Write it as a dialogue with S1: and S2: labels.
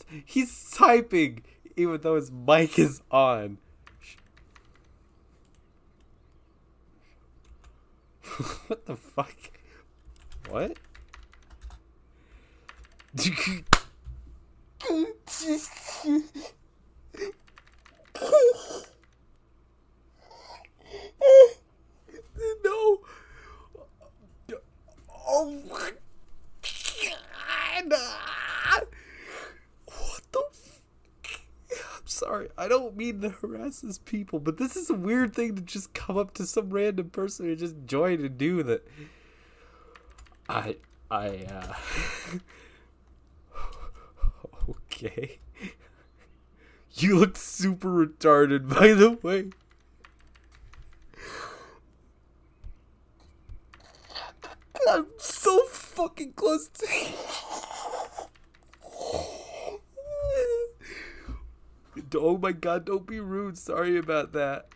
S1: He's typing even though his mic is on. What the fuck? What? No. Oh my God. What the I'm sorry. I don't mean to harass these people, but this is a weird thing to just come up to some random person and just join and do that. Okay. You look super retarded, by the way. I'm so fucking close to Oh my God, don't be rude. Sorry about that.